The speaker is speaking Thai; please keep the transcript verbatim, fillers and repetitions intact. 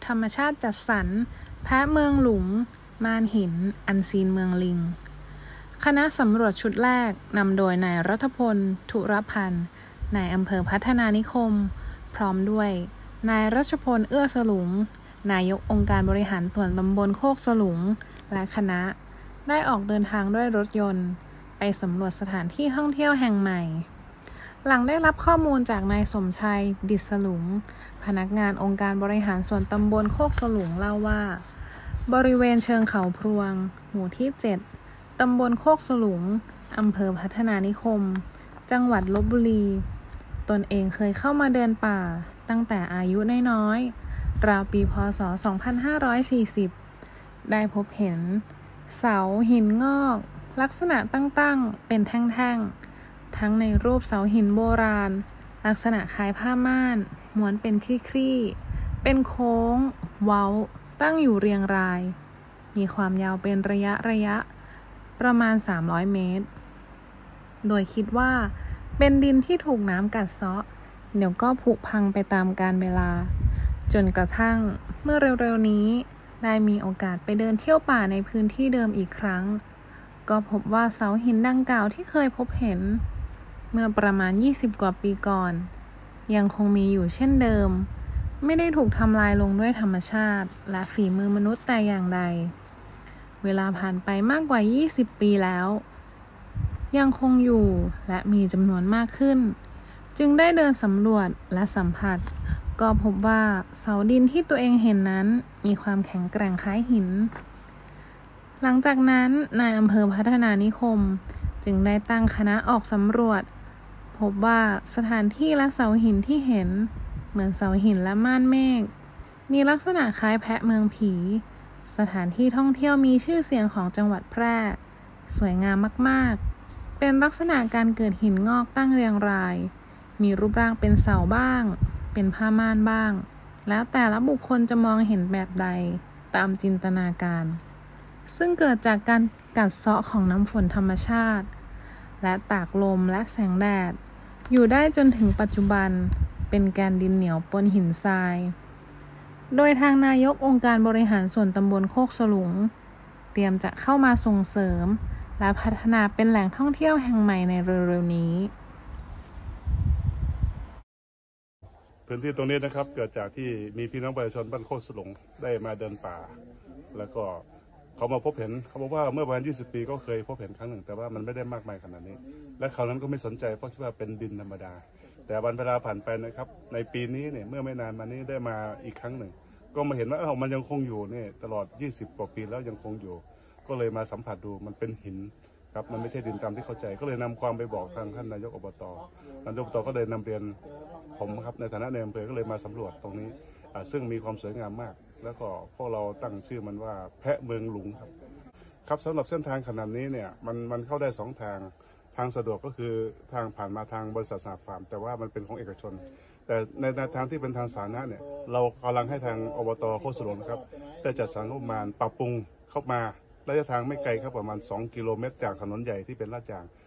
ธรรมชาติจัดสรรแพะเมืองหลุมม่านหินอันซีนเมืองลิงคณะสำรวจชุดแรกนำโดยนายรัฐพลธุรพันธ์นายอำเภอพัฒนานิคมพร้อมด้วยนายรัชพลเอื้อสลุงนายกองค์การบริหารส่วนตำบลโคกสลุงและคณะได้ออกเดินทางด้วยรถยนต์ไปสำรวจสถานที่ท่องเที่ยวแห่งใหม่หลังได้รับข้อมูลจากนายสมชัยดิษสลุงพนักงานองค์การบริหารส่วนตำบลโคกสลุงเล่าว่าบริเวณเชิงเขาพรวงหมู่ที่เจ็ดตำบลโคกสลุงอำเภอพัฒนานิคมจังหวัดลพบุรีตนเองเคยเข้ามาเดินป่าตั้งแต่อายุน้อยๆราวปีพ.ศ. สองพันห้าร้อยสี่สิบได้พบเห็นเสาหินงอกลักษณะตั้งๆเป็นแท่งๆทั้งในรูปเสาหินโบราณลักษณะคล้ายผ้าม่านม้วนเป็นคลี่ๆเป็นโค้งเว้าตั้งอยู่เรียงรายมีความยาวเป็นระยะระยะประมาณสามร้อยเมตรโดยคิดว่าเป็นดินที่ถูกน้ำกัดเซาะเดี๋ยวก็ผุพังไปตามกาลเวลาจนกระทั่งเมื่อเร็วๆนี้ได้มีโอกาสไปเดินเที่ยวป่าในพื้นที่เดิมอีกครั้งก็พบว่าเสาหินดังกล่าวที่เคยพบเห็นเมื่อประมาณยี่สิบกว่าปีก่อนยังคงมีอยู่เช่นเดิมไม่ได้ถูกทำลายลงด้วยธรรมชาติและฝีมือมนุษย์แต่อย่างใดเวลาผ่านไปมากกว่ายี่สิบปีแล้วยังคงอยู่และมีจำนวนมากขึ้นจึงได้เดินสำรวจและสัมผัสก็พบว่าเสาดินที่ตัวเองเห็นนั้นมีความแข็งแกร่งคล้ายหินหลังจากนั้นนายอำเภอพัฒนานิคมจึงได้ตั้งคณะออกสำรวจพบว่าสถานที่และเสาหินที่เห็นเหมือนเสาหินและม่านเมฆมีลักษณะคล้ายแพะเมืองผีสถานที่ท่องเที่ยวมีชื่อเสียงของจังหวัดแพร่สวยงามมากๆเป็นลักษณะการเกิดหินงอกตั้งเรียงรายมีรูปร่างเป็นเสาบ้างเป็นผ้าม่านบ้างแล้วแต่ละบุคคลจะมองเห็นแบบใดตามจินตนาการซึ่งเกิดจากการกัดเซาะของน้ำฝนธรรมชาติและตากลมและแสงแดดอยู่ได้จนถึงปัจจุบันเป็นแกนดินเหนียวปนหินทรายโดยทางนายกองค์การบริหารส่วนตำบลโคกสลุงเตรียมจะเข้ามาส่งเสริมและพัฒนาเป็นแหล่งท่องเที่ยวแห่งใหม่ในเร็วๆนี้พื้นที่ตรงนี้นะครับเกิดจากที่มีพี่น้องประชาชนบ้านโคกสลุงได้มาเดินป่าแล้วก็เขามาพบเห็นเขาบอกว่าเมื่อประมาณยี่สิบปีก็เคยพบเห็นครั้งหนึ่งแต่ว่ามันไม่ได้มากมายขนาดนี้และคราวนั้นก็ไม่สนใจเพราะคิดว่าเป็นดินธรรมดาแต่วันเวลาผ่านไปนะครับในปีนี้เนี่ยเมื่อไม่นานมานี้ได้มาอีกครั้งหนึ่งก็มาเห็นว่าเออมันยังคงอยู่เนี่ยตลอดยี่สิบกว่าปีแล้วยังคงอยู่ก็เลยมาสัมผัสดูมันเป็นหินครับมันไม่ใช่ดินตามที่เข้าใจก็เลยนำความไปบอกทางท่านนายกอบตนายกอบตก็เลยนำเรียนผมครับในฐานะนายอำเภอก็เลยมาสำรวจตรงนี้ซึ่งมีความสวยงามมากแล้วก็พวกเราตั้งชื่อมันว่าแพะเมืองหลุงครับครับสำหรับเส้นทางขนาดนี้เนี่ยมันมันเข้าได้สองทางทางสะดวกก็คือทางผ่านมาทางบริษัทสหฟาร์มแต่ว่ามันเป็นของเอกชนแต่ในในทางที่เป็นทางสาธารณะเนี่ยเรากำลังให้ทางอบตโคกสลุงครับได้จัดสรรงบประมาณปรับปรุงเข้ามาระยะทางไม่ไกลครับประมาณสองกิโลเมตรจากถนนใหญ่ที่เป็นลาดยาง